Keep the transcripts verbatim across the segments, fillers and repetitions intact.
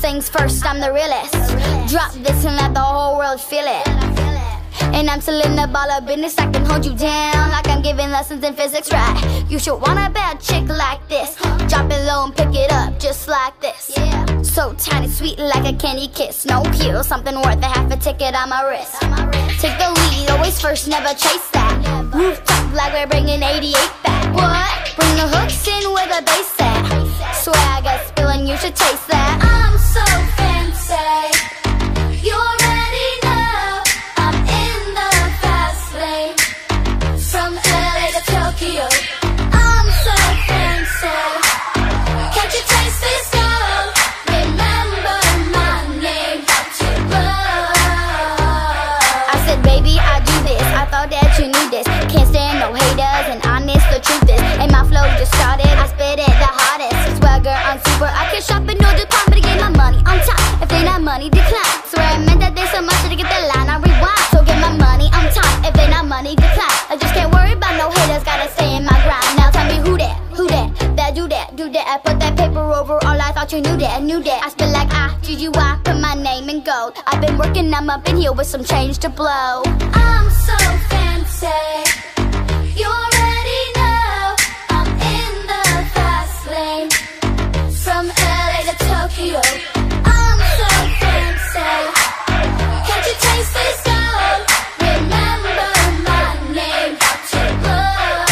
things first, I'm the realest. Drop this and let the whole world feel it. And I'm still in the baller business, I can hold you down like I'm giving lessons in physics, right? You should want a bad chick like this. Drop it low and pick it up just like this. So tiny, sweet like a candy kiss. No peel, something worth a half a ticket on my wrist. Take the lead, always first, never chase that. Rooftop like we're bringing eighty-eight back. What? Bring the hooks in where the bass at. Swag is spilling, you should taste that. I'm so fancy, you already know. I'm in the fast lane, from L A to Tokyo. I'm so fancy, can't you taste this gold? Remember my name, got to blow. I said, baby, I do this, I thought that you knew this. Can't stand no haters, and honest, the truth is, and my flow just started, I spit it the hardest. Swagger on super, I can shop in no department to get my money on top. If they not money, decline. Swear I meant that there's so much to get the line, I rewind. So get my money on top, if they not money, decline. I just can't worry about no haters, gotta stay in my grind. Now tell me who that, who that, that do that, do that. I put that paper over all, I thought you knew that, I knew that. I spit like I, G G Y, put my name in gold. I've been working, I'm up in here with some change to blow. I'm so fancy, you already know. I'm in the fast lane, from L A to Tokyo. I'm so fancy, can't you taste this gold? Remember my name, got to blow.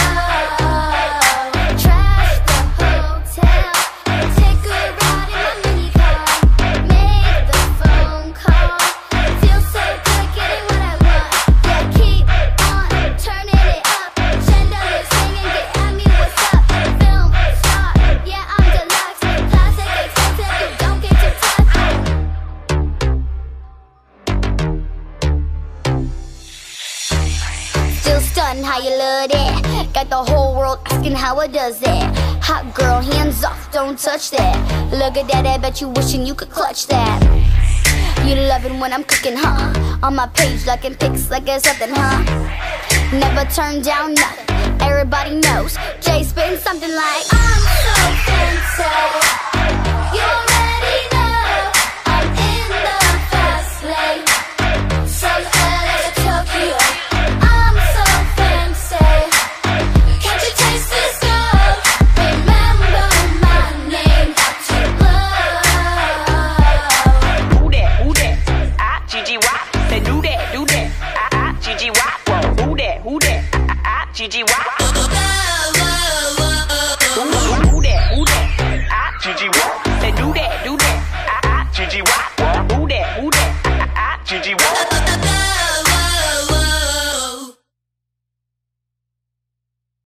Trash the hotel, take a ride in my mini car. Make the phone call, feel so good getting what I want. Yeah, keep on turning it up. Chandelier singing, get at me, what's up? Film star, yeah, I'm deluxe. Classic, expensive, you don't get to touch. Still stunning how you love that. Got the whole world asking how it does that. Hot girl, hands off, don't touch that. Look at that, I bet you wishing you could clutch that. You loving when I'm cooking, huh? On my page, liking pics like it's something, huh? Never turn down nothing, everybody knows. Jay spitting something like, I'm so fancy, you already know. I'm in the fast lane, from L A to Tokyo. I'm so fancy, can't you taste this gold? Remember my name, got to blow. Who that, who that, I, G G Y. Say do that, do that, I, I, G G Y. Whoa, who that, who that, I, I, G G Y.